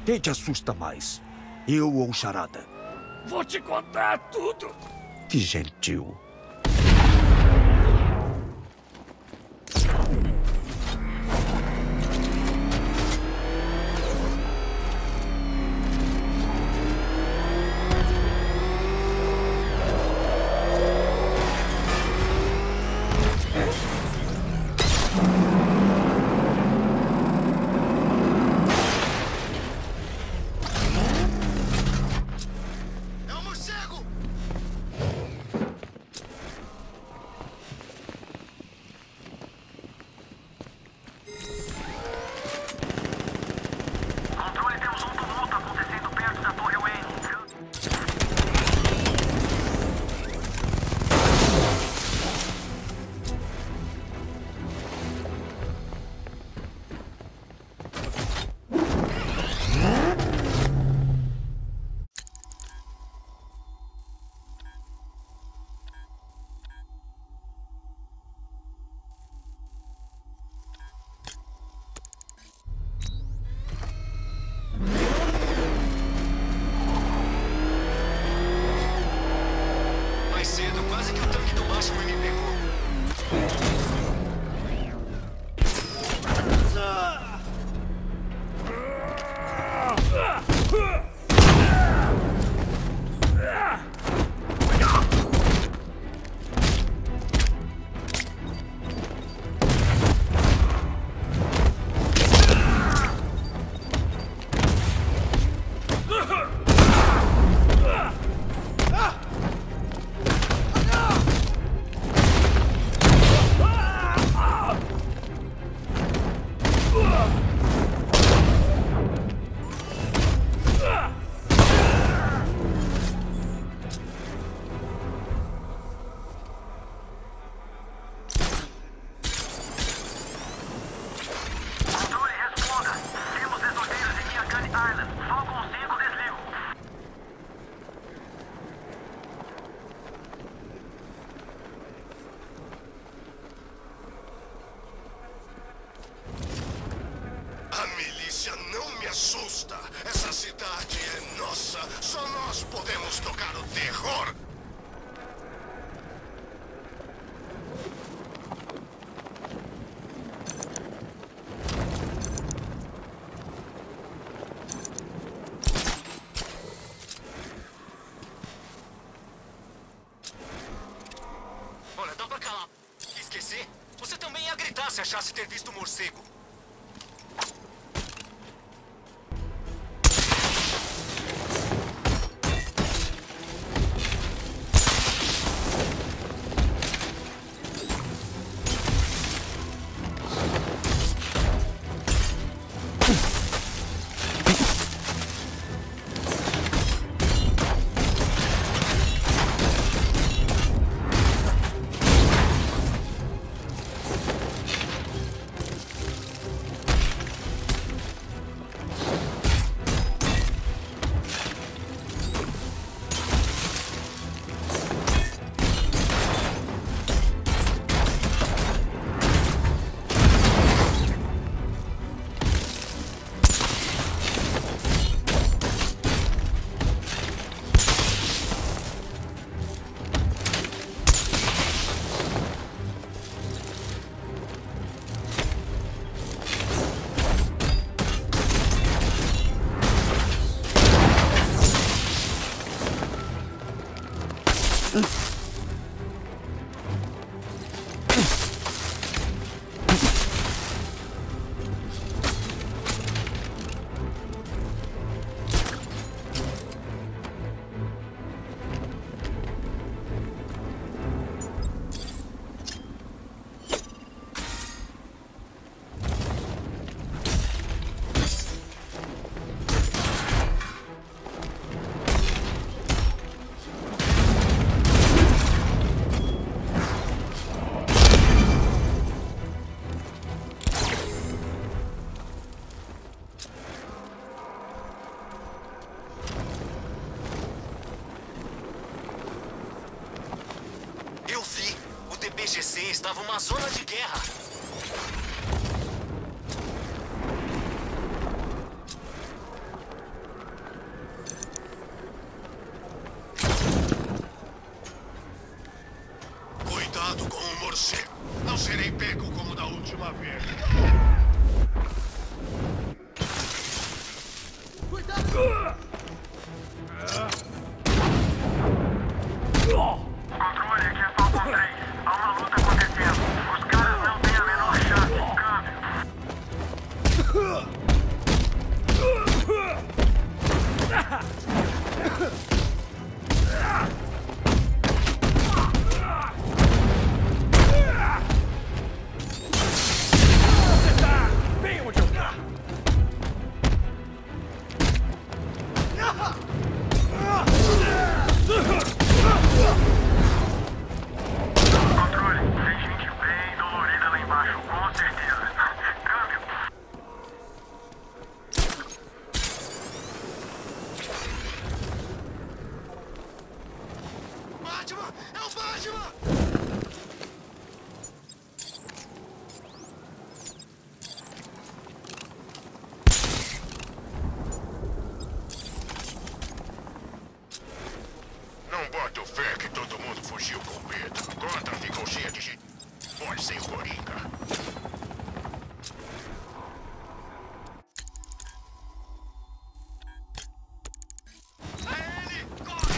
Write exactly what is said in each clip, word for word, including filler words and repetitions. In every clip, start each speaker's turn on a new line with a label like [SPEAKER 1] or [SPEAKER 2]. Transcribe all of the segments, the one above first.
[SPEAKER 1] Quem te assusta mais? Eu ou o Charada?
[SPEAKER 2] Vou te contar tudo.
[SPEAKER 1] Que gentil.
[SPEAKER 3] Assusta! Essa cidade é nossa! Só nós podemos tocar o terror!
[SPEAKER 4] Olha, dá pra calar. Esquecer? Você também ia gritar se achasse ter visto um morcego. O P G C estava uma zona de guerra.
[SPEAKER 3] não serei pego como da última vez.
[SPEAKER 2] Cuidado!
[SPEAKER 5] Controle, aqui é Falcon três. Há uma luta acontecendo. Os caras não têm a menor chance.
[SPEAKER 2] Você tá bem onde eu tô.
[SPEAKER 5] Controle, tem gente bem dolorida lá embaixo, com certeza. Câmbio.
[SPEAKER 3] Batman! É o Batman! Não boto fé que todo mundo fugiu com medo. Gotham ficou cheia de gente. Pode ser o Coringa. É ele! Corre!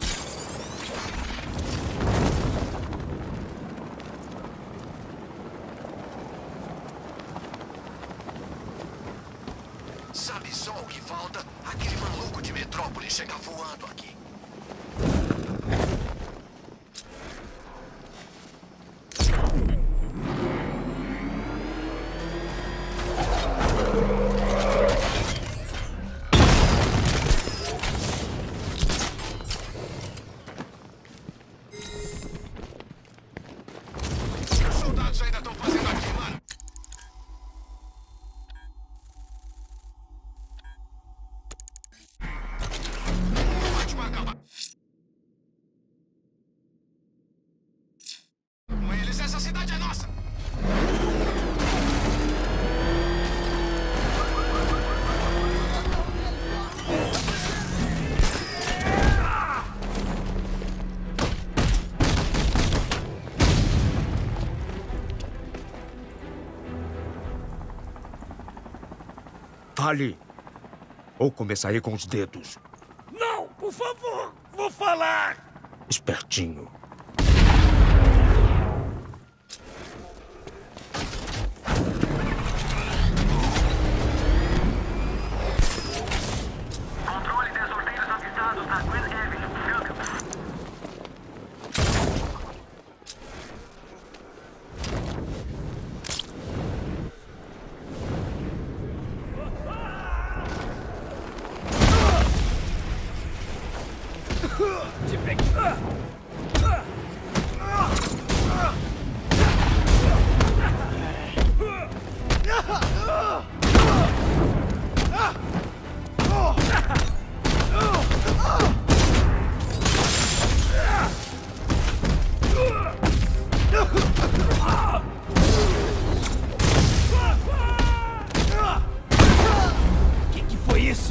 [SPEAKER 3] Sabe só o que falta? Aquele maluco de Metrópole chega voando aqui. Os soldados ainda estão fazendo aqui, mano. Última acaba. Com eles, essa cidade é nossa.
[SPEAKER 1] Fale. Ou começarei com os dedos.
[SPEAKER 2] Não, por favor, vou falar.
[SPEAKER 1] Espertinho.
[SPEAKER 5] Controle, desordeiros avisados na Green Avenue. Câmbio.
[SPEAKER 2] Te peguei. Que que foi isso?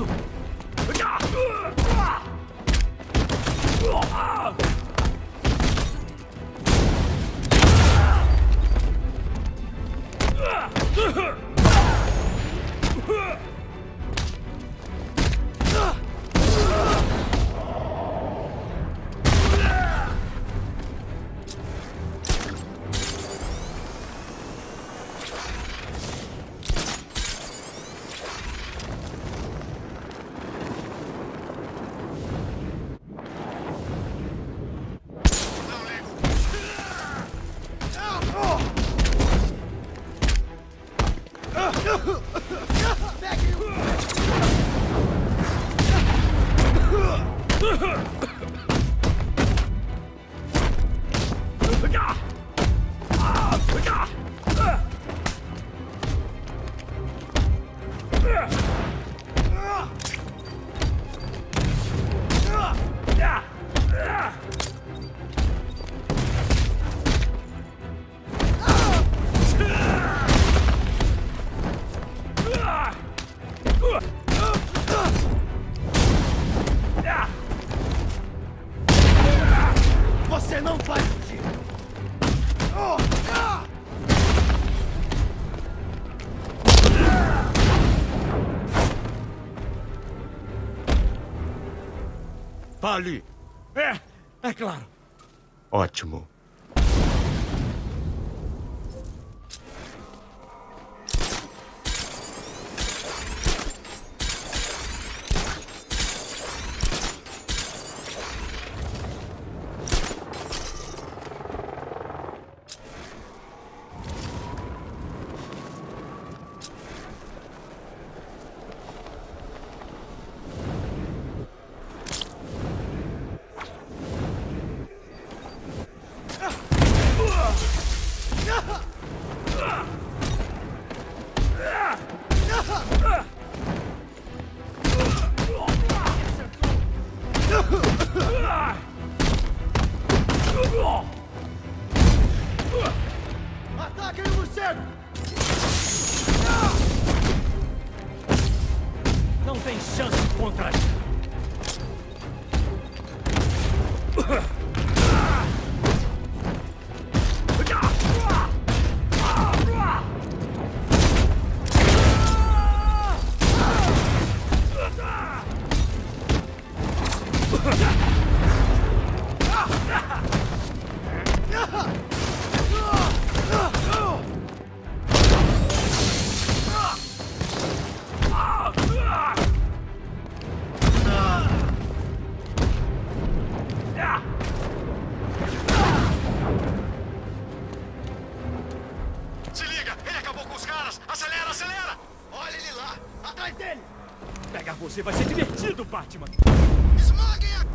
[SPEAKER 1] Ali!
[SPEAKER 2] É, é claro.
[SPEAKER 1] Ótimo.
[SPEAKER 2] Ataque o morcego! Não tem chance contra ele.
[SPEAKER 3] Se liga, ele acabou com os caras. Acelera, acelera.
[SPEAKER 2] Olha ele lá, atrás dele! Pegar você vai ser divertido, Batman!
[SPEAKER 3] Esmaguem a...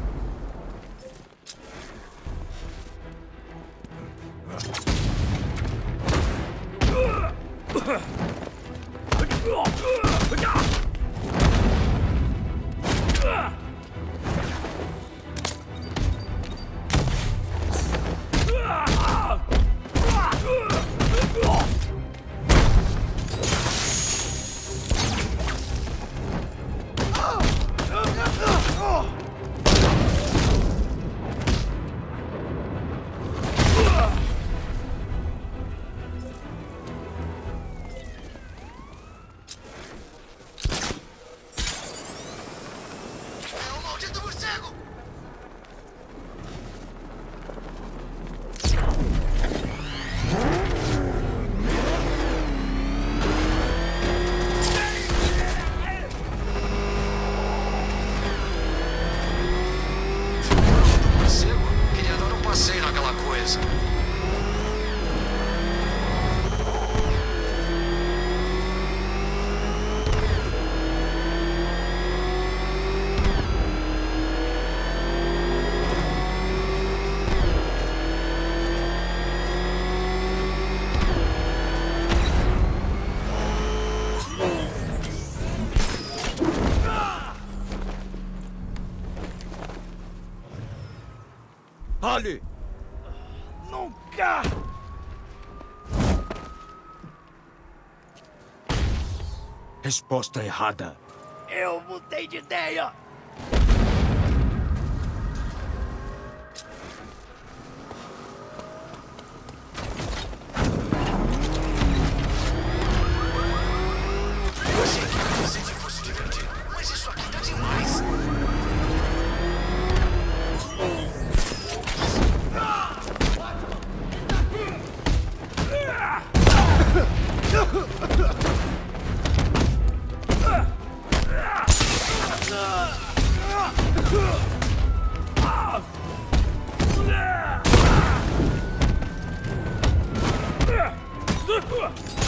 [SPEAKER 3] É o maldito morcego!
[SPEAKER 4] Morcego? Queria dar um passeio naquela coisa.
[SPEAKER 1] Ali!
[SPEAKER 2] Nunca!
[SPEAKER 1] Resposta errada.
[SPEAKER 2] Eu mudei de ideia!
[SPEAKER 3] Eu achei que o Cacete fosse divertido, mas isso aqui tá demais.
[SPEAKER 2] Ah!